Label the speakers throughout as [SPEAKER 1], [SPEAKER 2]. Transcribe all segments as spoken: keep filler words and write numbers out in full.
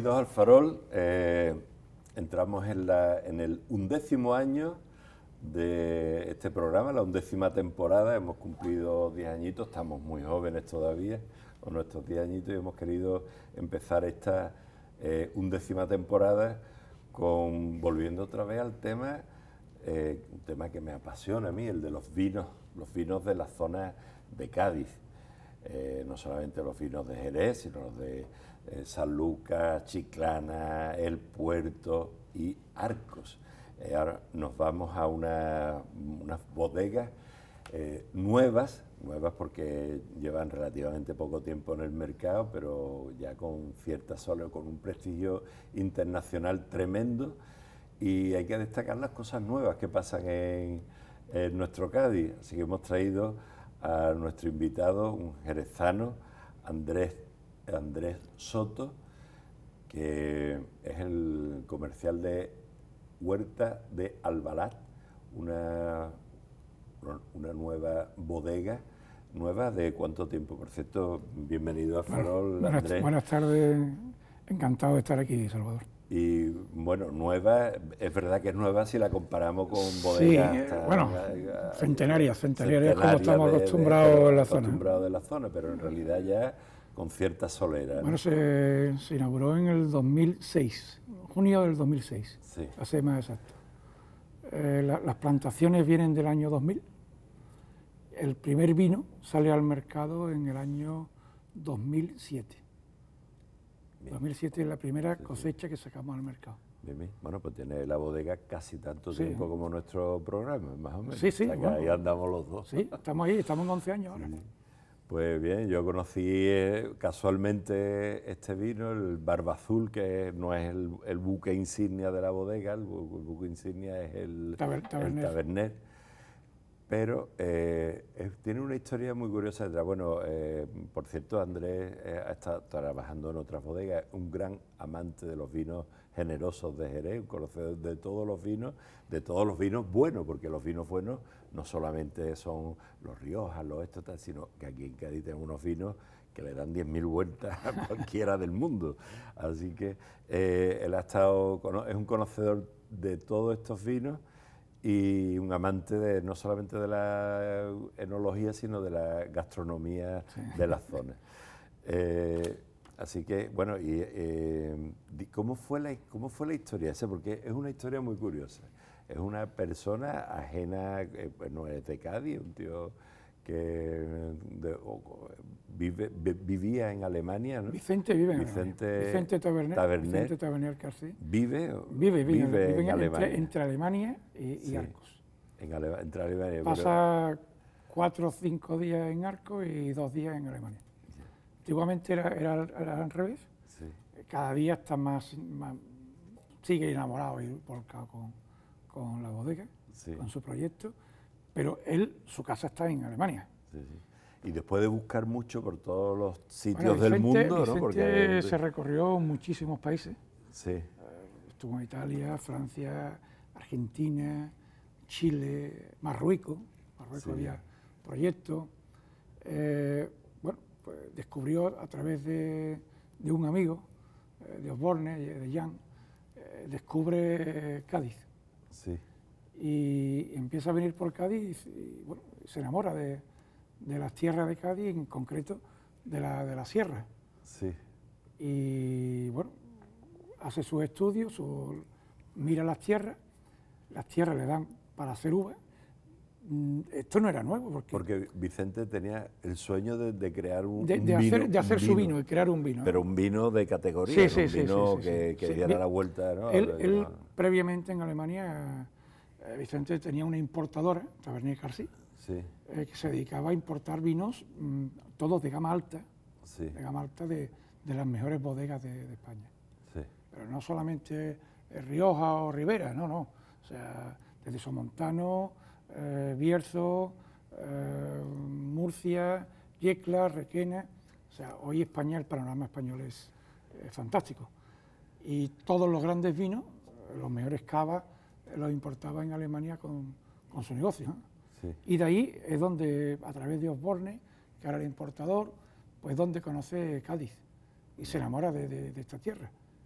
[SPEAKER 1] bienvenidos al Farol. Eh, entramos en, la, en el undécimo año de este programa, la undécima temporada. Hemos cumplido diez añitos, estamos muy jóvenes todavía, con nuestros diez añitos, y hemos querido empezar esta eh, undécima temporada con, volviendo otra vez al tema, eh, un tema que me apasiona a mí, el de los vinos, los vinos de la zona de Cádiz. Eh, no solamente los vinos de Jerez, sino los de eh, Sanlúcar, Chiclana, El Puerto y Arcos. Eh, ahora nos vamos a una, unas bodegas eh, nuevas, nuevas porque llevan relativamente poco tiempo en el mercado, pero ya con cierta soledad, con un prestigio internacional tremendo, y hay que destacar las cosas nuevas que pasan en, en nuestro Cádiz. Así que hemos traído a nuestro invitado, un jerezano, Andrés, Andrés Soto, que es el comercial de Huerta de Albalat, una, una nueva bodega. ¿Nueva de cuánto tiempo? Por cierto, bienvenido a Farol,
[SPEAKER 2] bueno,
[SPEAKER 1] Andrés.
[SPEAKER 2] Buenas tardes, encantado de estar aquí, Salvador.
[SPEAKER 1] Y bueno, nueva, es verdad que es nueva si la comparamos con bodegas.
[SPEAKER 2] Sí,
[SPEAKER 1] hasta,
[SPEAKER 2] bueno,
[SPEAKER 1] a, a,
[SPEAKER 2] centenarias, centenarias, como
[SPEAKER 1] centenarias
[SPEAKER 2] estamos
[SPEAKER 1] de,
[SPEAKER 2] acostumbrados
[SPEAKER 1] de,
[SPEAKER 2] en la
[SPEAKER 1] acostumbrados
[SPEAKER 2] zona.
[SPEAKER 1] de la zona, pero en realidad ya con cierta solera, ¿no?
[SPEAKER 2] Bueno, se, se inauguró en el dos mil seis, junio del dos mil seis,
[SPEAKER 1] Sí.
[SPEAKER 2] hace más exacto. Eh, la, las plantaciones vienen del año dos mil. El primer vino sale al mercado en el año dos mil siete. Bien. dos mil siete es la primera sí, cosecha sí. que sacamos al mercado.
[SPEAKER 1] Bien, bien. Bueno, pues tiene la bodega casi tanto
[SPEAKER 2] sí.
[SPEAKER 1] tiempo como nuestro programa, más o menos.
[SPEAKER 2] Sí, sí.
[SPEAKER 1] O sea, que bueno, ahí andamos los dos.
[SPEAKER 2] Sí, estamos ahí, estamos en once años ahora.
[SPEAKER 1] Sí. Pues bien, yo conocí eh, casualmente este vino, el Barba Azul, que no es el, el buque insignia de la bodega, el, bu el buque insignia es el
[SPEAKER 2] Taber Tabernet.
[SPEAKER 1] El Tabernet. Pero eh, es, tiene una historia muy curiosa detrás. Bueno, eh, por cierto, Andrés eh, ha estado trabajando en otras bodegas, un gran amante de los vinos generosos de Jerez, un conocedor de todos los vinos, de todos los vinos buenos, porque los vinos buenos no solamente son los Riojas, los estos, tal, sino que aquí en Cádiz tenemos unos vinos que le dan diez mil vueltas a cualquiera del mundo. Así que eh, él ha estado, es un conocedor de todos estos vinos, y un amante de no solamente de la enología, sino de la gastronomía sí. de la zona. Eh, así que, bueno, y, eh, ¿cómo, fue la, ¿cómo fue la historia esa? Porque es una historia muy curiosa. Es una persona ajena, eh, pues no es de Cádiz, un tío que de, o, vive, vivía en Alemania, ¿no?
[SPEAKER 2] Vicente vive en
[SPEAKER 1] Vicente,
[SPEAKER 2] Alemania. Vicente Tabernet.
[SPEAKER 1] Tabernet.
[SPEAKER 2] Vicente Tabernet Carcí.
[SPEAKER 1] Vive,
[SPEAKER 2] vive, vive,
[SPEAKER 1] vive,
[SPEAKER 2] vive
[SPEAKER 1] en,
[SPEAKER 2] en
[SPEAKER 1] Alemania.
[SPEAKER 2] Entre, entre Alemania y,
[SPEAKER 1] Sí,
[SPEAKER 2] y Arcos.
[SPEAKER 1] En Ale, entre Alemania.
[SPEAKER 2] Pasa pero... cuatro o cinco días en Arcos y dos días en Alemania. Sí. Antiguamente era, era, era al revés.
[SPEAKER 1] Sí.
[SPEAKER 2] Cada día está más, más sigue enamorado y volcado con, con la bodega, sí. con su proyecto, pero él, su casa está en Alemania.
[SPEAKER 1] Sí, sí. Y después de buscar mucho por todos los sitios
[SPEAKER 2] bueno, Vicente,
[SPEAKER 1] del mundo,
[SPEAKER 2] Vicente
[SPEAKER 1] ¿no? Porque
[SPEAKER 2] se recorrió muchísimos países.
[SPEAKER 1] Sí.
[SPEAKER 2] Estuvo en Italia, Francia, Argentina, Chile, Marruecos. Marruecos sí. había proyectos. Eh, bueno, pues descubrió a través de, de un amigo, eh, de Osborne, de Jan, eh, descubre eh, Cádiz.
[SPEAKER 1] Sí.
[SPEAKER 2] Y empieza a venir por Cádiz y, y bueno, se enamora de, de las tierras de Cádiz, en concreto de la, de la sierra.
[SPEAKER 1] Sí.
[SPEAKER 2] Y bueno, hace sus estudios, su, mira las tierras, las tierras le dan para hacer uva. Esto no era nuevo. Porque,
[SPEAKER 1] porque Vicente tenía el sueño de, de crear un,
[SPEAKER 2] de, de
[SPEAKER 1] un
[SPEAKER 2] hacer,
[SPEAKER 1] vino.
[SPEAKER 2] De hacer
[SPEAKER 1] un
[SPEAKER 2] su
[SPEAKER 1] vino,
[SPEAKER 2] vino y crear un vino.
[SPEAKER 1] Pero un vino de categoría,
[SPEAKER 2] sí,
[SPEAKER 1] ¿no?
[SPEAKER 2] sí,
[SPEAKER 1] un
[SPEAKER 2] sí,
[SPEAKER 1] vino
[SPEAKER 2] sí, sí,
[SPEAKER 1] que,
[SPEAKER 2] sí,
[SPEAKER 1] que
[SPEAKER 2] sí.
[SPEAKER 1] diera la vuelta, ¿no?
[SPEAKER 2] Él, él previamente en Alemania, eh, Vicente tenía una importadora, Tabernet Carcí,
[SPEAKER 1] sí.
[SPEAKER 2] eh, que se dedicaba a importar vinos, mmm, todos de gama alta,
[SPEAKER 1] sí.
[SPEAKER 2] de gama alta de, de las mejores bodegas de, de España.
[SPEAKER 1] Sí.
[SPEAKER 2] Pero no solamente Rioja o Ribera, no, no. O sea, desde Somontano, eh, Bierzo, eh, Murcia, Yecla, Requena. O sea, hoy España, el panorama español es eh, fantástico. Y todos los grandes vinos, los mejores cavas, eh, los importaba en Alemania con, con su negocio, ¿no? Sí. Y de ahí es donde, a través de Osborne, que era el importador, pues donde conoce Cádiz y se enamora de, de, de esta tierra.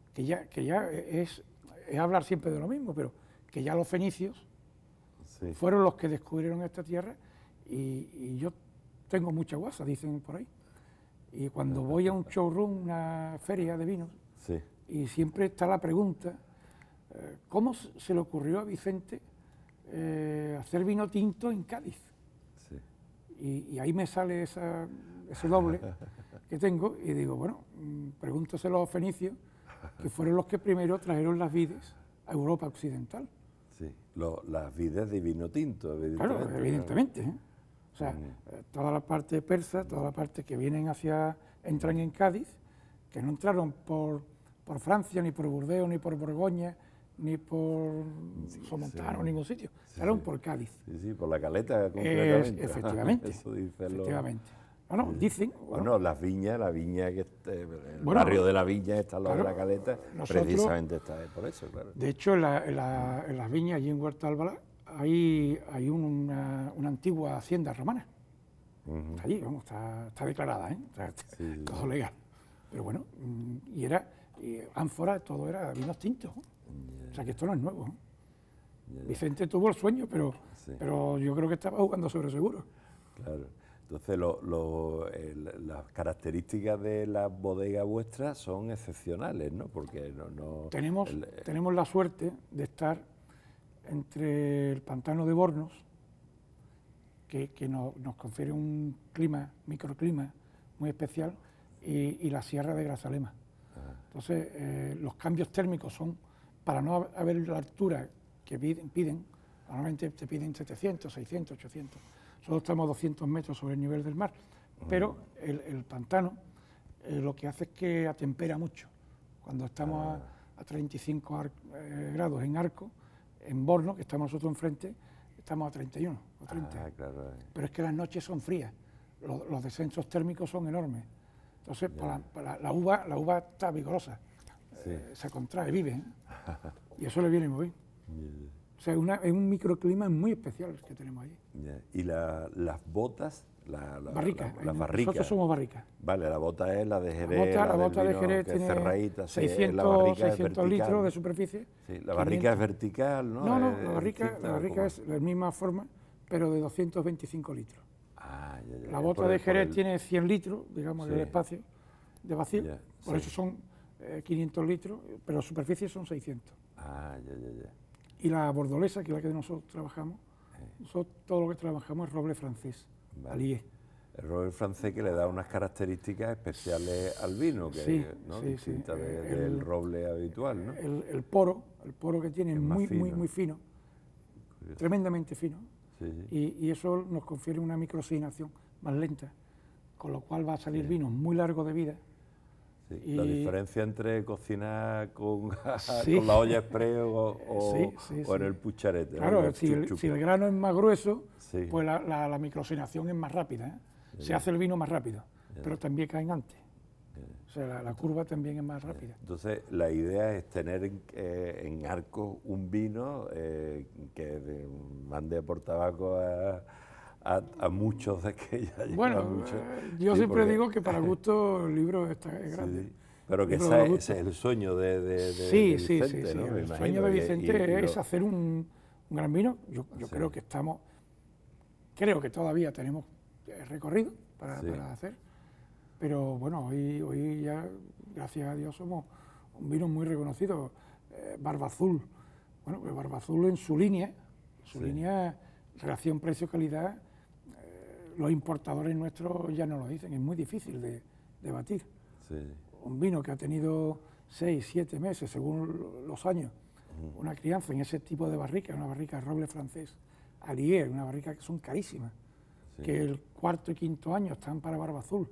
[SPEAKER 2] que ya, que ya es, es hablar siempre de lo mismo, pero que ya los fenicios sí. fueron los que descubrieron esta tierra y, y yo tengo mucha guasa, dicen por ahí. Y cuando voy a un showroom, una feria de vinos, sí. y siempre está la pregunta, eh, ¿cómo se le ocurrió a Vicente eh, hacer vino tinto en Cádiz? Sí. Y, y ahí me sale esa, ese doble que tengo y digo, bueno, pregúntoselo a los fenicios, que fueron los que primero trajeron las vides a Europa occidental.
[SPEAKER 1] Sí, Lo, las vides de vino tinto,
[SPEAKER 2] evidentemente. Claro, evidentemente. ¿eh? O sea, mm. toda la parte persa, toda la parte que vienen hacia, entran en Cádiz, que no entraron por, por Francia, ni por Burdeos, ni por Borgoña, ni por sí, Somontano, sí. ningún sitio, entraron sí, por Cádiz.
[SPEAKER 1] Sí, sí, por la Caleta, concretamente.
[SPEAKER 2] Es, efectivamente,
[SPEAKER 1] Eso dice
[SPEAKER 2] efectivamente. No, no,
[SPEAKER 1] sí.
[SPEAKER 2] dicen...
[SPEAKER 1] Bueno, bueno, las viñas, la viña, que este, el
[SPEAKER 2] bueno,
[SPEAKER 1] barrio de la Viña está al lado
[SPEAKER 2] claro,
[SPEAKER 1] de la Caleta, nosotros, precisamente está por eso, claro.
[SPEAKER 2] De hecho, en, la, en, la, en las viñas, allí en Huerta Albalá, hay, hay una, una antigua hacienda romana. Uh-huh. Está allí, vamos, está, está declarada, ¿eh? Está, sí, todo sí. legal. Pero bueno, y era y ánfora, todo era vinos tintos. Yeah. O sea que esto no es nuevo. Yeah. Vicente tuvo el sueño, pero, sí. pero yo creo que estaba jugando sobre seguro.
[SPEAKER 1] Claro. Entonces, lo, lo, el, las características de las bodegas vuestras son excepcionales, ¿no? Porque no... no
[SPEAKER 2] tenemos,
[SPEAKER 1] el,
[SPEAKER 2] tenemos la suerte de estar entre el pantano de Bornos, que, que no, nos confiere un clima, microclima muy especial, y, y la sierra de Grazalema. Ajá. Entonces, eh, los cambios térmicos son, para no haber la altura que piden, piden, normalmente te piden setecientos, seiscientos, ochocientos, nosotros estamos a doscientos metros sobre el nivel del mar, pero el, el pantano eh, lo que hace es que atempera mucho. Cuando estamos a, a treinta y cinco ar, eh, grados en Arco, en Borno, que estamos nosotros enfrente, estamos a treinta y uno o treinta. Ah, claro. Pero es que las noches son frías, los, los descensos térmicos son enormes. Entonces, para, para la, uva, la uva está vigorosa, sí. eh, se contrae, vive, ¿eh? Y eso le viene muy bien. Yeah. O sea, una, es un microclima muy especial que tenemos allí.
[SPEAKER 1] Yeah. ¿Y la, las botas? La, la,
[SPEAKER 2] barricas.
[SPEAKER 1] La, las barricas.
[SPEAKER 2] Nosotros somos barricas.
[SPEAKER 1] Vale, la bota es la de Jerez.
[SPEAKER 2] La bota,
[SPEAKER 1] la
[SPEAKER 2] la bota de
[SPEAKER 1] vino,
[SPEAKER 2] Jerez tiene
[SPEAKER 1] cerradita,
[SPEAKER 2] seiscientos, seiscientos litros de superficie.
[SPEAKER 1] Sí, la barrica es vertical, ¿no?
[SPEAKER 2] No, no, es, la barrica, la barrica es la misma forma, pero de doscientos veinticinco litros.
[SPEAKER 1] Ah, ya, ya,
[SPEAKER 2] la bota de Jerez el... tiene cien litros, digamos, sí. el espacio de vacío, ya, por sí. eso son eh, quinientos litros, pero superficie son seiscientos.
[SPEAKER 1] Ah, ya, ya, ya.
[SPEAKER 2] Y la bordolesa, que es la que nosotros trabajamos, eh. nosotros todo lo que trabajamos es roble francés, vale. Alié.
[SPEAKER 1] El roble francés que le da unas características especiales al vino, que
[SPEAKER 2] sí,
[SPEAKER 1] ¿no?
[SPEAKER 2] sí,
[SPEAKER 1] distinta
[SPEAKER 2] sí.
[SPEAKER 1] de,
[SPEAKER 2] el,
[SPEAKER 1] del roble habitual, ¿no?
[SPEAKER 2] El, el poro, el poro que tiene es muy, fino. muy, muy fino, curioso. Tremendamente fino, sí, sí. Y, y eso nos confiere una microoxigenación más lenta, con lo cual va a salir sí. vino muy largo de vida.
[SPEAKER 1] Sí, y la diferencia entre cocinar con, sí. con la olla express o, o, sí, sí, o en sí. el pucharete.
[SPEAKER 2] Claro, ¿no? si, el, si el grano es más grueso, sí. pues la, la, la microoxigenación es más rápida, ¿eh? Sí. Se hace el vino más rápido, sí. pero también caen antes. Sí. O sea, la, la curva también es más rápida.
[SPEAKER 1] Entonces, la idea es tener en, eh, en Arcos un vino eh, que de, mande por tabaco a... A, a muchos de que ya llevan
[SPEAKER 2] bueno,
[SPEAKER 1] mucho.
[SPEAKER 2] Yo
[SPEAKER 1] sí,
[SPEAKER 2] siempre
[SPEAKER 1] porque...
[SPEAKER 2] digo que para gusto el libro está, es grande.
[SPEAKER 1] Sí, pero que esa, ese es el sueño de, de, de,
[SPEAKER 2] sí,
[SPEAKER 1] de Vicente,
[SPEAKER 2] sí, sí,
[SPEAKER 1] ¿no?
[SPEAKER 2] sí.
[SPEAKER 1] Me
[SPEAKER 2] el
[SPEAKER 1] imagino,
[SPEAKER 2] sueño de Vicente
[SPEAKER 1] y, y, y
[SPEAKER 2] es
[SPEAKER 1] lo...
[SPEAKER 2] hacer un, un gran vino. Yo, yo sí. creo que estamos, creo que todavía tenemos recorrido para, sí. para hacer, pero bueno, hoy, hoy ya, gracias a Dios, somos un vino muy reconocido. Eh, Barba Azul, bueno, pues Barba Azul en su línea, su sí. línea, relación precio-calidad, los importadores nuestros ya no lo dicen, es muy difícil de, de batir. Sí. Un vino que ha tenido seis, siete meses, según los años, uh-huh. una crianza en ese tipo de barrica, una barrica de roble francés, Alié, una barrica que son carísimas, sí. que el cuarto y quinto año están para Barba Azul.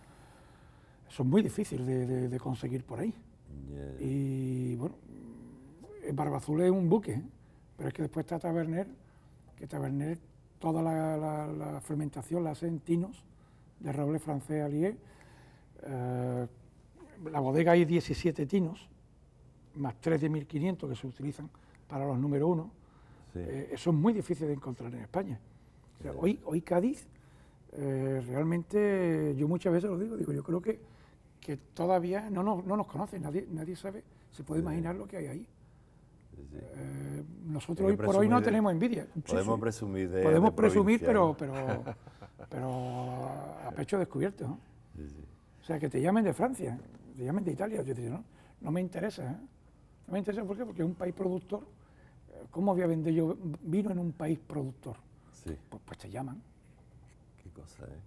[SPEAKER 2] Eso es muy difícil de, de, de conseguir por ahí. Yeah. Y bueno, Barba Azul es un buque, ¿eh? Pero es que después está Taberner, que Taberner toda la, la, la fermentación la hacen tinos de roble francés Alié. Eh, la bodega hay diecisiete tinos, más tres de mil quinientos que se utilizan para los número uno. Sí. Eh, eso es muy difícil de encontrar en España. O sea, sí. hoy, hoy Cádiz, eh, realmente, yo muchas veces lo digo, digo yo creo que, que todavía no nos, no nos conocen, nadie, nadie sabe se puede
[SPEAKER 1] Sí.
[SPEAKER 2] imaginar lo que hay ahí.
[SPEAKER 1] Sí, sí.
[SPEAKER 2] Eh,
[SPEAKER 1] Hay
[SPEAKER 2] nosotros
[SPEAKER 1] que
[SPEAKER 2] hoy por hoy no
[SPEAKER 1] presumir de-
[SPEAKER 2] tenemos envidia. Sí,
[SPEAKER 1] Podemos
[SPEAKER 2] sí.
[SPEAKER 1] presumir de
[SPEAKER 2] Podemos
[SPEAKER 1] de
[SPEAKER 2] presumir,
[SPEAKER 1] provincia,
[SPEAKER 2] pero,
[SPEAKER 1] ¿no?
[SPEAKER 2] pero, pero a pecho descubierto, ¿no?
[SPEAKER 1] Sí, sí.
[SPEAKER 2] O sea, que te llamen de Francia, te llamen de Italia. Yo te digo, no, no me interesa. ¿eh? No me interesa, ¿por qué? Porque es un país productor. ¿Cómo voy a vender yo vino en un país productor?
[SPEAKER 1] Sí,
[SPEAKER 2] Pues, pues te llaman.
[SPEAKER 1] qué cosa, ¿eh?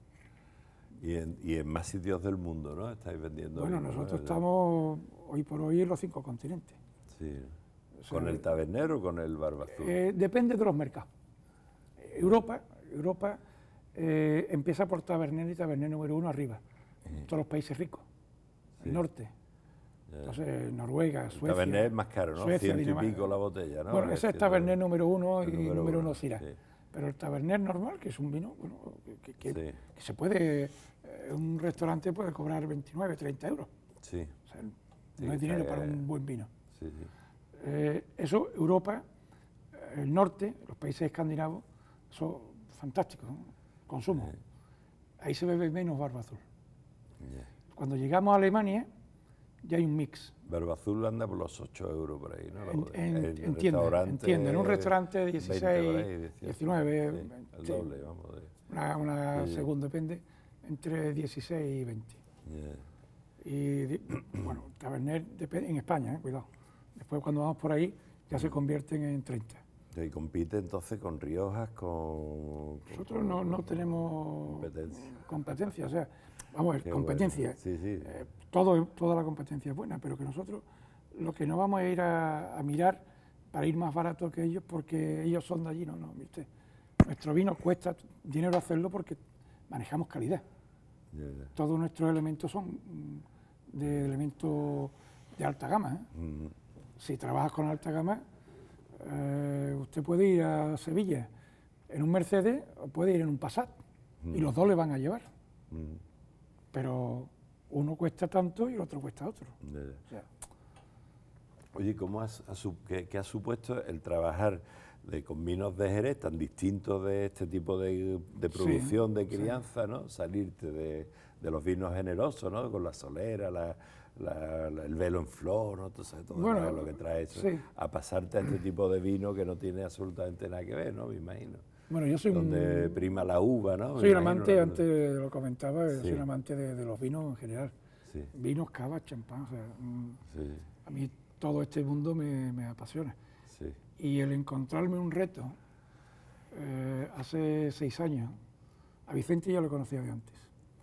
[SPEAKER 1] Y en, y en más sitios del mundo, ¿no? Estáis vendiendo.
[SPEAKER 2] Bueno,
[SPEAKER 1] vino, ¿no?
[SPEAKER 2] nosotros
[SPEAKER 1] El-
[SPEAKER 2] estamos hoy por hoy en los cinco continentes.
[SPEAKER 1] Sí.
[SPEAKER 2] O sea,
[SPEAKER 1] ¿Con el tabernero o con el barba azul?
[SPEAKER 2] Eh, depende de los mercados. Europa, Europa eh, empieza por Taberner y Taberner número uno arriba. Todos los países ricos,
[SPEAKER 1] Sí.
[SPEAKER 2] el norte.
[SPEAKER 1] Ya.
[SPEAKER 2] Entonces, Noruega,
[SPEAKER 1] El
[SPEAKER 2] Suecia.
[SPEAKER 1] Taberner es más caro, ¿no?
[SPEAKER 2] Suecia,
[SPEAKER 1] Ciento y
[SPEAKER 2] Dinamarca.
[SPEAKER 1] pico la botella, ¿no?
[SPEAKER 2] Bueno,
[SPEAKER 1] Es
[SPEAKER 2] ese es
[SPEAKER 1] que
[SPEAKER 2] Taberner
[SPEAKER 1] no-
[SPEAKER 2] número uno
[SPEAKER 1] el
[SPEAKER 2] y
[SPEAKER 1] número
[SPEAKER 2] número
[SPEAKER 1] uno,
[SPEAKER 2] uno Syrah.
[SPEAKER 1] sí.
[SPEAKER 2] Pero el Taberner normal, que es un vino, bueno, que, que-
[SPEAKER 1] Sí.
[SPEAKER 2] que se puede, eh, un restaurante puede cobrar veintinueve, treinta euros.
[SPEAKER 1] Sí,
[SPEAKER 2] O sea,
[SPEAKER 1] Sí,
[SPEAKER 2] no es dinero
[SPEAKER 1] está,
[SPEAKER 2] para
[SPEAKER 1] eh,
[SPEAKER 2] un buen vino.
[SPEAKER 1] sí, sí.
[SPEAKER 2] Eh, eso, Europa, eh, el norte, los países escandinavos, son fantásticos, ¿no? Consumo.
[SPEAKER 1] Sí.
[SPEAKER 2] Ahí se bebe menos barba azul.
[SPEAKER 1] Ya.
[SPEAKER 2] Cuando llegamos a Alemania, ya hay un mix.
[SPEAKER 1] Barba azul anda por los ocho euros por ahí, ¿no? La
[SPEAKER 2] En,
[SPEAKER 1] botella.
[SPEAKER 2] en,
[SPEAKER 1] el
[SPEAKER 2] en tienda, en
[SPEAKER 1] restaurante,
[SPEAKER 2] tienda. En un restaurante
[SPEAKER 1] veinte
[SPEAKER 2] dieciséis,
[SPEAKER 1] por ahí, dieciocho.
[SPEAKER 2] diecinueve,
[SPEAKER 1] Sí, el
[SPEAKER 2] sí,
[SPEAKER 1] doble, vamos. De,
[SPEAKER 2] una, una
[SPEAKER 1] Sí, sí.
[SPEAKER 2] según depende, entre dieciséis y veinte.
[SPEAKER 1] ya.
[SPEAKER 2] Y di- bueno, Taberner depe- en España, eh, cuidado. Después cuando vamos por ahí ya se convierten en treinta.
[SPEAKER 1] Y compite entonces con Riojas, con... con-
[SPEAKER 2] Nosotros no, no tenemos
[SPEAKER 1] Competencia.
[SPEAKER 2] competencia, o sea, vamos a ver,
[SPEAKER 1] Qué
[SPEAKER 2] competencia.
[SPEAKER 1] bueno. Sí, sí.
[SPEAKER 2] Eh, todo, toda la competencia es buena, pero que nosotros lo que no vamos a ir a, a mirar para ir más barato que ellos porque ellos son de allí, no, no, ¿viste? Nuestro vino cuesta dinero hacerlo porque manejamos calidad.
[SPEAKER 1] Ya, ya.
[SPEAKER 2] Todos nuestros elementos son mm, de elementos de alta gama. ¿eh?
[SPEAKER 1] Mm,
[SPEAKER 2] Si trabajas con alta gama, eh, usted puede ir a Sevilla en un Mercedes o puede ir en un Passat y los dos le van a llevar,
[SPEAKER 1] mm,
[SPEAKER 2] pero uno cuesta tanto y el otro cuesta otro.
[SPEAKER 1] ya, ya.
[SPEAKER 2] O sea,
[SPEAKER 1] Oye, ¿cómo has, has su- qué, qué ha supuesto el trabajar de, con vinos de Jerez tan distintos de este tipo de, de producción, de crianza, ¿no? Salirte de, de los vinos generosos, ¿no? Con la solera, la, la- la- el velo en flor, ¿no? Tú sabes, todo
[SPEAKER 2] Bueno,
[SPEAKER 1] lo- lo que trae eso,
[SPEAKER 2] sí.
[SPEAKER 1] a pasarte a este tipo de vino que no tiene absolutamente nada que ver, ¿no? Me imagino.
[SPEAKER 2] bueno, yo soy
[SPEAKER 1] Donde
[SPEAKER 2] un,
[SPEAKER 1] prima la uva, ¿no? Me
[SPEAKER 2] soy un
[SPEAKER 1] imagino,
[SPEAKER 2] amante,
[SPEAKER 1] ¿no?
[SPEAKER 2] antes lo comentaba, yo
[SPEAKER 1] Sí.
[SPEAKER 2] soy un amante de, de los vinos en general.
[SPEAKER 1] Sí,
[SPEAKER 2] Vinos, cava, champán, o sea, mm,
[SPEAKER 1] sí,
[SPEAKER 2] a mí todo este mundo me, me apasiona.
[SPEAKER 1] sí.
[SPEAKER 2] Y el encontrarme un reto, eh, hace seis años, a Vicente ya lo conocía de antes,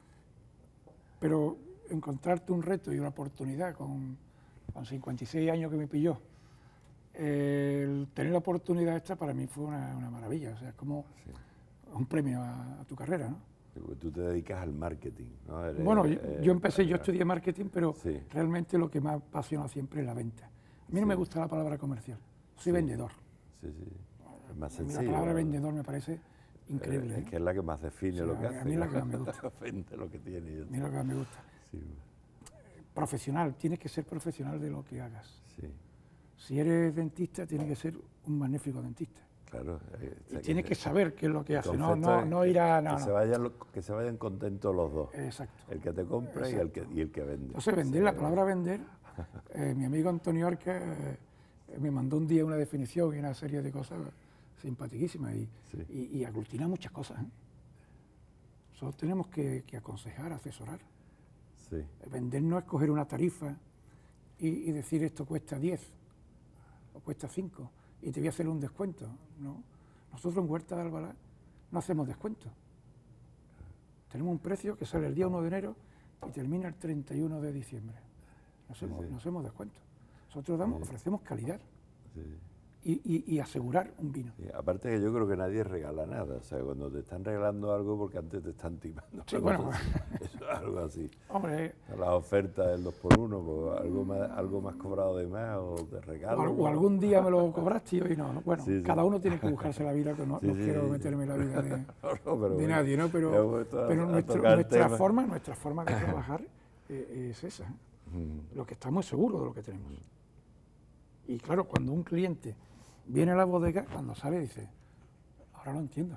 [SPEAKER 2] pero encontrarte un reto y una oportunidad con, con cincuenta y seis años que me pilló, eh, el tener la oportunidad esta para mí fue una, una maravilla, o sea, es como
[SPEAKER 1] Sí.
[SPEAKER 2] un premio a, a tu carrera, ¿no?
[SPEAKER 1] Sí, porque tú te dedicas al marketing, ¿no? Eres,
[SPEAKER 2] Bueno, yo,
[SPEAKER 1] eh,
[SPEAKER 2] yo empecé, yo estudié marketing, pero
[SPEAKER 1] Sí.
[SPEAKER 2] realmente lo que me apasiona siempre es la venta. A mí no
[SPEAKER 1] Sí.
[SPEAKER 2] me gusta la palabra comercial, soy
[SPEAKER 1] Sí.
[SPEAKER 2] vendedor.
[SPEAKER 1] Sí, sí. Es más
[SPEAKER 2] A mí
[SPEAKER 1] sencillo.
[SPEAKER 2] la palabra
[SPEAKER 1] ¿no?
[SPEAKER 2] vendedor me parece increíble.
[SPEAKER 1] Eh,
[SPEAKER 2] ¿eh?
[SPEAKER 1] Es que es la que más define
[SPEAKER 2] Sí,
[SPEAKER 1] lo que
[SPEAKER 2] a-
[SPEAKER 1] hace.
[SPEAKER 2] a mí es la que
[SPEAKER 1] ¿no?
[SPEAKER 2] más me gusta.
[SPEAKER 1] Vende lo que tiene. y ya
[SPEAKER 2] A mí lo que más me gusta.
[SPEAKER 1] está. Sí,
[SPEAKER 2] Profesional, tienes que ser profesional de lo que hagas.
[SPEAKER 1] sí,
[SPEAKER 2] Si eres dentista, tienes que ser un magnífico dentista.
[SPEAKER 1] claro. eh,
[SPEAKER 2] Y
[SPEAKER 1] o sea,
[SPEAKER 2] tienes que saber qué es lo que
[SPEAKER 1] el
[SPEAKER 2] hace, no,
[SPEAKER 1] concepto
[SPEAKER 2] no,
[SPEAKER 1] es
[SPEAKER 2] no
[SPEAKER 1] que-
[SPEAKER 2] ir a...
[SPEAKER 1] que,
[SPEAKER 2] No,
[SPEAKER 1] se
[SPEAKER 2] no.
[SPEAKER 1] vayan, lo- que se vayan contentos los dos.
[SPEAKER 2] Exacto.
[SPEAKER 1] El que te compra y el que, y el que vende.
[SPEAKER 2] Entonces, vender,
[SPEAKER 1] Sí,
[SPEAKER 2] la palabra vender, eh, mi amigo Antonio Arca eh, me mandó un día una definición y una serie de cosas simpaticísimas y,
[SPEAKER 1] Sí.
[SPEAKER 2] y, y aglutina muchas cosas. ¿eh? Nosotros tenemos que, que aconsejar, asesorar.
[SPEAKER 1] Sí,
[SPEAKER 2] Vender no es coger una tarifa y, y decir esto cuesta diez o cuesta cinco y te voy a hacer un descuento. No. Nosotros en Huerta de Albalá no hacemos descuento. Tenemos un precio que sale el día uno de enero y termina el treinta y uno de diciembre. No hacemos,
[SPEAKER 1] sí.
[SPEAKER 2] no hacemos descuento. Nosotros damos, ofrecemos calidad
[SPEAKER 1] sí.
[SPEAKER 2] y, y- y asegurar un vino.
[SPEAKER 1] Sí, aparte que yo creo que nadie regala nada. O sea, cuando te están regalando algo porque antes te están timando.
[SPEAKER 2] Sí,
[SPEAKER 1] Una
[SPEAKER 2] bueno.
[SPEAKER 1] cosa así. Eso es algo así.
[SPEAKER 2] Hombre,
[SPEAKER 1] Las ofertas del dos por uno, pues algo más, algo más cobrado de más o de
[SPEAKER 2] o,
[SPEAKER 1] regalo.
[SPEAKER 2] al- o
[SPEAKER 1] ¿no?
[SPEAKER 2] algún día me lo cobraste y hoy no. ¿no? Bueno,
[SPEAKER 1] Sí, sí.
[SPEAKER 2] cada uno tiene que buscarse la vida, que no,
[SPEAKER 1] Sí,
[SPEAKER 2] no
[SPEAKER 1] sí,
[SPEAKER 2] quiero
[SPEAKER 1] sí.
[SPEAKER 2] meterme en la vida de...
[SPEAKER 1] No, no, pero
[SPEAKER 2] de
[SPEAKER 1] bueno,
[SPEAKER 2] nadie, ¿no?
[SPEAKER 1] ya
[SPEAKER 2] Pero,
[SPEAKER 1] hemos vuelto a-
[SPEAKER 2] pero
[SPEAKER 1] a
[SPEAKER 2] nuestro-
[SPEAKER 1] tocar el
[SPEAKER 2] nuestra,
[SPEAKER 1] tema.
[SPEAKER 2] forma, nuestra forma de trabajar eh, es esa.
[SPEAKER 1] Mm,
[SPEAKER 2] Lo que estamos seguros de lo que tenemos. Y claro, cuando un cliente viene a la bodega, cuando sale dice, ahora lo entiendo.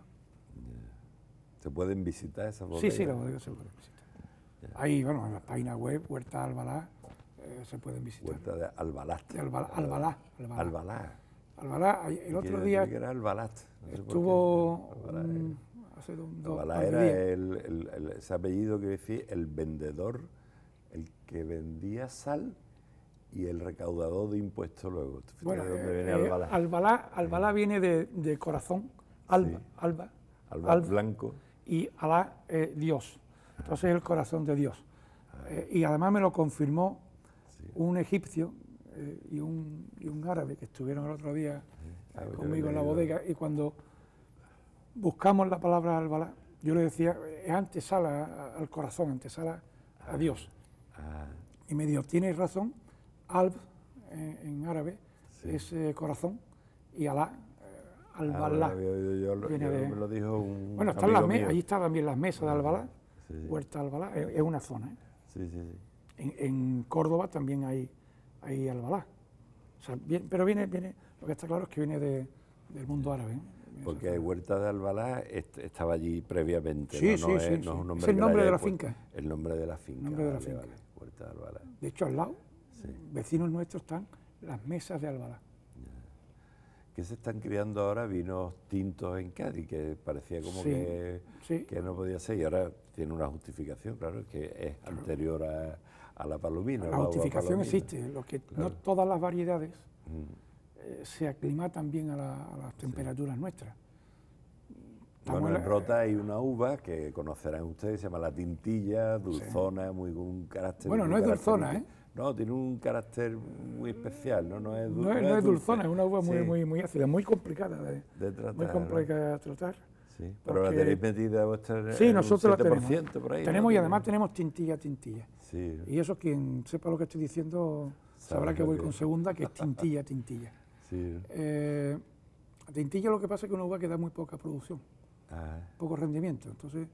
[SPEAKER 1] ¿Se pueden visitar esas
[SPEAKER 2] Sí,
[SPEAKER 1] bodegas?
[SPEAKER 2] sí, la bodega se puede visitar. Ahí, bueno, en la página web, Huerta Albalá, eh, se pueden visitar.
[SPEAKER 1] Huerta de Albalat.
[SPEAKER 2] De Albalá. Albalá. Albalá.
[SPEAKER 1] Albalá.
[SPEAKER 2] Albalá, el otro día
[SPEAKER 1] que era Albalat. No sé
[SPEAKER 2] estuvo
[SPEAKER 1] por qué. Albalá
[SPEAKER 2] un, hace dos, dos
[SPEAKER 1] Albalá
[SPEAKER 2] par de
[SPEAKER 1] era
[SPEAKER 2] días.
[SPEAKER 1] el, el, el, ese apellido que decía el vendedor, el que vendía sal y el recaudador de impuestos luego.
[SPEAKER 2] Bueno,
[SPEAKER 1] ¿De dónde viene
[SPEAKER 2] eh,
[SPEAKER 1] Albalá?
[SPEAKER 2] Albalá, Albalá viene de, de corazón, alba,
[SPEAKER 1] Sí.
[SPEAKER 2] alba,
[SPEAKER 1] Alba
[SPEAKER 2] alba,
[SPEAKER 1] blanco.
[SPEAKER 2] y Alá, eh, Dios. Entonces el corazón de Dios. Eh, y además me lo confirmó
[SPEAKER 1] Sí.
[SPEAKER 2] un egipcio eh, y, un, y un árabe que estuvieron el otro día
[SPEAKER 1] Ah,
[SPEAKER 2] eh,
[SPEAKER 1] yo
[SPEAKER 2] conmigo
[SPEAKER 1] he
[SPEAKER 2] en la
[SPEAKER 1] leído.
[SPEAKER 2] bodega, y cuando buscamos la palabra Albalá, yo le decía, es antesala a- al corazón, antesala a Dios.
[SPEAKER 1] Ah,
[SPEAKER 2] Y me dijo, tienes razón, Alb eh, en árabe
[SPEAKER 1] Sí.
[SPEAKER 2] es eh, corazón, y Alá, eh,
[SPEAKER 1] ah, bueno,
[SPEAKER 2] Albalá.
[SPEAKER 1] había oído yo, lo-
[SPEAKER 2] viene
[SPEAKER 1] yo
[SPEAKER 2] de-
[SPEAKER 1] me lo dijo un
[SPEAKER 2] Bueno, están
[SPEAKER 1] amigo
[SPEAKER 2] las me-
[SPEAKER 1] mío.
[SPEAKER 2] allí están también las mesas de Albalá,
[SPEAKER 1] Sí, sí.
[SPEAKER 2] Huerta Albalá, es, es una zona. ¿eh?
[SPEAKER 1] Sí, sí, sí.
[SPEAKER 2] En, en Córdoba también hay, hay Albalá. O sea, bien- pero viene, viene, lo que está claro es que viene de- del mundo árabe. ¿eh? Viene
[SPEAKER 1] Porque
[SPEAKER 2] esa zona.
[SPEAKER 1] Huerta de Albalá est- estaba allí previamente.
[SPEAKER 2] Sí,
[SPEAKER 1] ¿no?
[SPEAKER 2] sí,
[SPEAKER 1] No
[SPEAKER 2] sí,
[SPEAKER 1] es,
[SPEAKER 2] sí.
[SPEAKER 1] no es un
[SPEAKER 2] Es
[SPEAKER 1] nombre
[SPEAKER 2] el
[SPEAKER 1] que
[SPEAKER 2] nombre
[SPEAKER 1] le
[SPEAKER 2] de
[SPEAKER 1] haya
[SPEAKER 2] la
[SPEAKER 1] puesto.
[SPEAKER 2] finca.
[SPEAKER 1] El nombre de la finca.
[SPEAKER 2] Nombre de la
[SPEAKER 1] vale,
[SPEAKER 2] finca.
[SPEAKER 1] vale. Huerta de Albalá.
[SPEAKER 2] De hecho, al lado,
[SPEAKER 1] Sí.
[SPEAKER 2] vecinos nuestros, están las mesas de Albalá.
[SPEAKER 1] Que se están criando ahora vinos tintos en Cádiz, que parecía como
[SPEAKER 2] Sí,
[SPEAKER 1] que,
[SPEAKER 2] sí.
[SPEAKER 1] que no podía ser, y ahora tiene una justificación, claro, que es anterior a, a la palomina.
[SPEAKER 2] La
[SPEAKER 1] uva
[SPEAKER 2] justificación
[SPEAKER 1] palomina.
[SPEAKER 2] existe, lo que
[SPEAKER 1] Claro.
[SPEAKER 2] no todas las variedades
[SPEAKER 1] Mm.
[SPEAKER 2] eh, se aclimatan bien a, la- a las temperaturas nuestras. Estamos
[SPEAKER 1] Bueno,
[SPEAKER 2] en
[SPEAKER 1] en
[SPEAKER 2] la-
[SPEAKER 1] Rota hay una uva que conocerán ustedes, se llama la tintilla, dulzona, muy con un carácter.
[SPEAKER 2] Bueno,
[SPEAKER 1] muy
[SPEAKER 2] no es dulzona,
[SPEAKER 1] característico. No, tiene un carácter muy especial, ¿no? No es, dul-
[SPEAKER 2] No es, no es
[SPEAKER 1] dulce.
[SPEAKER 2] dulzona, es una uva muy,
[SPEAKER 1] Sí,
[SPEAKER 2] muy, muy ácida, muy complicada de,
[SPEAKER 1] de tratar,
[SPEAKER 2] muy
[SPEAKER 1] ¿no?
[SPEAKER 2] complicada de tratar.
[SPEAKER 1] Sí, pero la
[SPEAKER 2] porque-
[SPEAKER 1] tenéis metida vuestra
[SPEAKER 2] Sí,
[SPEAKER 1] en
[SPEAKER 2] nosotros
[SPEAKER 1] un
[SPEAKER 2] la
[SPEAKER 1] siete por
[SPEAKER 2] tenemos.
[SPEAKER 1] ciento por ahí. ¿no?
[SPEAKER 2] Tenemos y
[SPEAKER 1] Tiene-
[SPEAKER 2] además tenemos tintilla, tintilla.
[SPEAKER 1] Sí,
[SPEAKER 2] Y eso quien sepa lo que estoy diciendo sabrá
[SPEAKER 1] Sabe
[SPEAKER 2] que
[SPEAKER 1] lo
[SPEAKER 2] voy
[SPEAKER 1] que-
[SPEAKER 2] con segunda, que es tintilla, tintilla.
[SPEAKER 1] sí.
[SPEAKER 2] Eh, tintilla lo que pasa es que una uva que da muy poca producción,
[SPEAKER 1] Ah,
[SPEAKER 2] poco rendimiento. Entonces,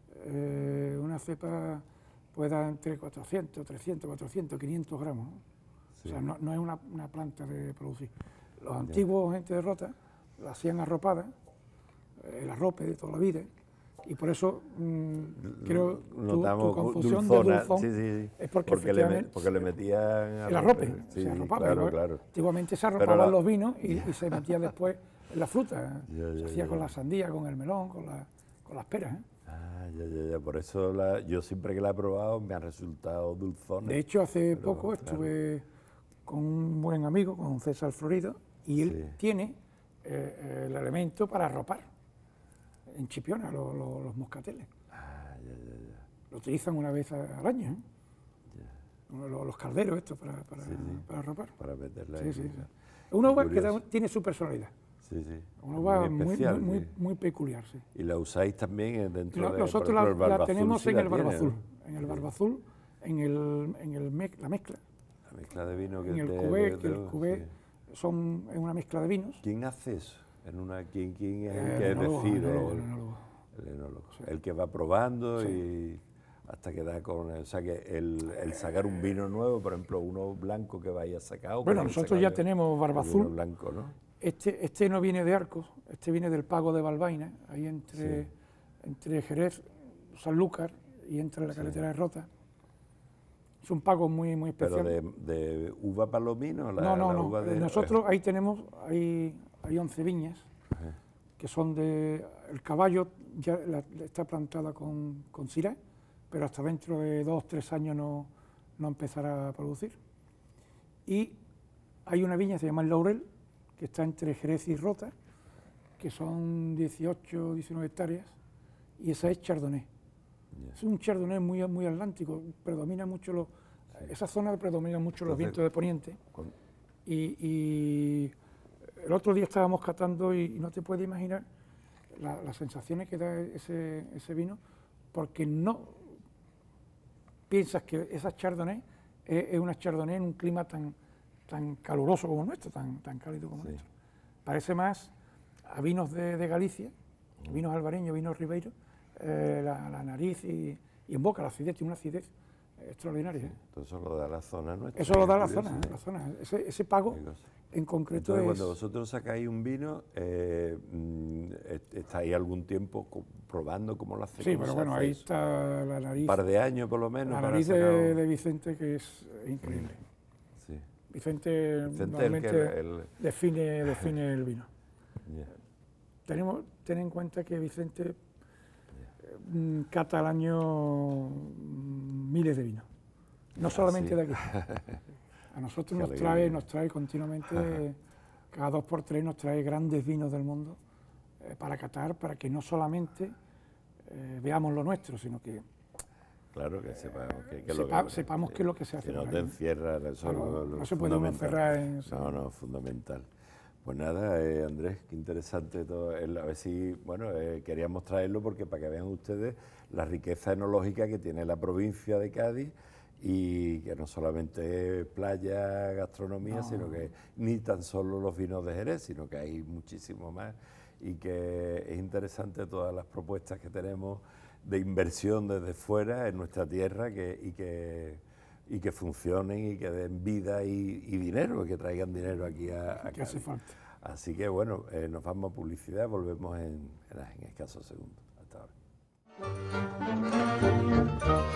[SPEAKER 2] eh, una cepa puede dar entre cuatrocientos, trescientos, cuatrocientos, quinientos gramos. ¿no?
[SPEAKER 1] sí.
[SPEAKER 2] O sea, no, no es una, una planta de producir. Los antiguos gente de Rota la hacían arropada, eh, el arrope de toda la vida, y por eso mm, creo tu, tu
[SPEAKER 1] Notamos
[SPEAKER 2] confusión
[SPEAKER 1] dulzona,
[SPEAKER 2] de dulzón
[SPEAKER 1] sí, sí, sí.
[SPEAKER 2] es porque,
[SPEAKER 1] le, me-
[SPEAKER 2] efectivamente
[SPEAKER 1] porque le metían
[SPEAKER 2] el arrope,
[SPEAKER 1] sí,
[SPEAKER 2] se arropaba.
[SPEAKER 1] claro,
[SPEAKER 2] ¿no?
[SPEAKER 1] claro.
[SPEAKER 2] Antiguamente se
[SPEAKER 1] Pero
[SPEAKER 2] arropaban
[SPEAKER 1] la-
[SPEAKER 2] los vinos y, y se metía después en la fruta.
[SPEAKER 1] Ya, ya,
[SPEAKER 2] se hacía
[SPEAKER 1] ya.
[SPEAKER 2] con la sandía, con el melón, con, la, con las peras. ¿eh?
[SPEAKER 1] Ah, ya, ya, ya. Por eso la, yo siempre que la he probado me ha resultado dulzona.
[SPEAKER 2] De hecho, hace
[SPEAKER 1] Pero,
[SPEAKER 2] poco
[SPEAKER 1] claro.
[SPEAKER 2] estuve con un buen amigo, con César Florido, y él
[SPEAKER 1] Sí.
[SPEAKER 2] tiene eh, el elemento para arropar en Chipiona lo- lo- los moscateles.
[SPEAKER 1] Ah, ya, ya, ya.
[SPEAKER 2] Lo utilizan una vez a- al año, ¿eh? Lo- Los calderos estos para, para,
[SPEAKER 1] Sí, sí.
[SPEAKER 2] para arropar.
[SPEAKER 1] Para meterla
[SPEAKER 2] Sí,
[SPEAKER 1] ahí.
[SPEAKER 2] sí, sí. Es una uva que da-
[SPEAKER 1] Curioso.
[SPEAKER 2] tiene su personalidad,
[SPEAKER 1] Sí, sí.
[SPEAKER 2] una uva
[SPEAKER 1] Muy
[SPEAKER 2] muy,
[SPEAKER 1] especial.
[SPEAKER 2] muy, muy,
[SPEAKER 1] sí.
[SPEAKER 2] muy peculiar. Sí.
[SPEAKER 1] Y la usáis también dentro
[SPEAKER 2] Lo-
[SPEAKER 1] de...
[SPEAKER 2] nosotros
[SPEAKER 1] por
[SPEAKER 2] la,
[SPEAKER 1] ejemplo, el
[SPEAKER 2] la
[SPEAKER 1] Barba Azul
[SPEAKER 2] tenemos
[SPEAKER 1] sí
[SPEAKER 2] en
[SPEAKER 1] la
[SPEAKER 2] el
[SPEAKER 1] tiene,
[SPEAKER 2] barba azul,
[SPEAKER 1] ¿no?
[SPEAKER 2] en el
[SPEAKER 1] Sí.
[SPEAKER 2] barba azul, en, el, en el mec- la mezcla,
[SPEAKER 1] La mezcla de vino que
[SPEAKER 2] en el
[SPEAKER 1] de-
[SPEAKER 2] cubé,
[SPEAKER 1] de-
[SPEAKER 2] que el
[SPEAKER 1] de-
[SPEAKER 2] cubé
[SPEAKER 1] sí.
[SPEAKER 2] son es una mezcla de vinos.
[SPEAKER 1] ¿Quién hace eso? En una, ¿quién, quién es
[SPEAKER 2] Eh,
[SPEAKER 1] el que
[SPEAKER 2] enólogo,
[SPEAKER 1] decide?
[SPEAKER 2] enólogo,
[SPEAKER 1] o el,
[SPEAKER 2] enólogo.
[SPEAKER 1] el enólogo. El que va probando
[SPEAKER 2] Sí.
[SPEAKER 1] y hasta que da con... O sea, que el, el sacar un vino nuevo, por ejemplo, uno blanco que vaya sacado...
[SPEAKER 2] Bueno,
[SPEAKER 1] que
[SPEAKER 2] nosotros ya
[SPEAKER 1] sacarle
[SPEAKER 2] tenemos barba
[SPEAKER 1] el vino
[SPEAKER 2] azul.
[SPEAKER 1] blanco, ¿no?
[SPEAKER 2] Este, este no viene de Arcos, este viene del Pago de Balbaina, ahí entre,
[SPEAKER 1] Sí.
[SPEAKER 2] entre Jerez, Sanlúcar y entre la
[SPEAKER 1] Sí.
[SPEAKER 2] carretera de Rota. Es un pago muy, muy
[SPEAKER 1] Pero
[SPEAKER 2] especial.
[SPEAKER 1] de, de uva palomino, la,
[SPEAKER 2] no, no,
[SPEAKER 1] la
[SPEAKER 2] no.
[SPEAKER 1] uva de...
[SPEAKER 2] Nosotros ahí tenemos, hay, hay once viñas
[SPEAKER 1] Ajá.
[SPEAKER 2] que son de... El caballo ya la- está plantada con, con Syrah, pero hasta dentro de dos, tres años no, no empezará a producir. Y hay una viña, se llama El Laurel, que está entre Jerez y Rota, que son dieciocho, diecinueve hectáreas, y esa es Chardonnay.
[SPEAKER 1] Ya.
[SPEAKER 2] Es un Chardonnay muy, muy atlántico, predomina mucho los... Esa zona predomina mucho los
[SPEAKER 1] Entonces,
[SPEAKER 2] vientos de poniente.
[SPEAKER 1] Con-
[SPEAKER 2] Y, y el otro día estábamos catando y, y no te puedes imaginar la- las sensaciones que da ese, ese vino, porque no piensas que esa Chardonnay es, es una Chardonnay en un clima tan, tan caluroso como el nuestro, tan, tan cálido como el
[SPEAKER 1] Sí.
[SPEAKER 2] nuestro. Parece más a vinos de, de Galicia, vinos albareños, vinos ribeiros, eh, la, la nariz y, y en boca la acidez, tiene una acidez extraordinaria. ¿eh?
[SPEAKER 1] Todo eso lo da la zona nuestra.
[SPEAKER 2] Eso lo da la
[SPEAKER 1] curioso,
[SPEAKER 2] zona,
[SPEAKER 1] ¿eh?
[SPEAKER 2] la zona. Ese, ese pago en concreto
[SPEAKER 1] Entonces,
[SPEAKER 2] es...
[SPEAKER 1] cuando vosotros sacáis un vino, eh, mm, ¿estáis algún tiempo co- probando cómo lo hacéis?
[SPEAKER 2] Sí, pero bueno, ahí está la nariz.
[SPEAKER 1] Un par de años por lo menos.
[SPEAKER 2] La
[SPEAKER 1] para
[SPEAKER 2] nariz
[SPEAKER 1] sacar
[SPEAKER 2] de,
[SPEAKER 1] un-
[SPEAKER 2] de Vicente, que es increíble.
[SPEAKER 1] Sí.
[SPEAKER 2] Vicente,
[SPEAKER 1] Vicente, el
[SPEAKER 2] normalmente
[SPEAKER 1] que- el-
[SPEAKER 2] define, define el vino.
[SPEAKER 1] Ya.
[SPEAKER 2] Tenemos, ten en cuenta que Vicente eh, mm, cata al año mm, miles de vinos, no solamente
[SPEAKER 1] sí.
[SPEAKER 2] de aquí. A nosotros
[SPEAKER 1] Qué
[SPEAKER 2] nos
[SPEAKER 1] alegría.
[SPEAKER 2] trae, nos trae continuamente, cada dos por tres nos trae grandes vinos del mundo eh, para catar, para que no solamente eh, veamos lo nuestro, sino que
[SPEAKER 1] Claro, que sepamos que, que
[SPEAKER 2] Sepa-
[SPEAKER 1] lo que,
[SPEAKER 2] sepamos qué es lo que se hace
[SPEAKER 1] Que no
[SPEAKER 2] por
[SPEAKER 1] te
[SPEAKER 2] ahí, ¿no?
[SPEAKER 1] encierras, eso
[SPEAKER 2] Claro,
[SPEAKER 1] es lo- lo
[SPEAKER 2] no se puede uno
[SPEAKER 1] fundamental.
[SPEAKER 2] encerrar en-
[SPEAKER 1] No, no, fundamental. Pues nada, eh, Andrés, qué interesante todo. el- a ver si, bueno, eh, queríamos traerlo porque para que vean ustedes la riqueza enológica que tiene la provincia de Cádiz y que no solamente es playa, gastronomía,
[SPEAKER 2] No.
[SPEAKER 1] sino que ni tan solo los vinos de Jerez, sino que hay muchísimo más y que es interesante todas las propuestas que tenemos de inversión desde fuera en nuestra tierra que, y, que, y que funcionen y que den vida y, y dinero, que traigan dinero aquí a, a
[SPEAKER 2] que hace
[SPEAKER 1] Cádiz.
[SPEAKER 2] falta.
[SPEAKER 1] Así que bueno, eh, nos vamos a publicidad, volvemos en, en, en escasos segundos. Hasta ahora.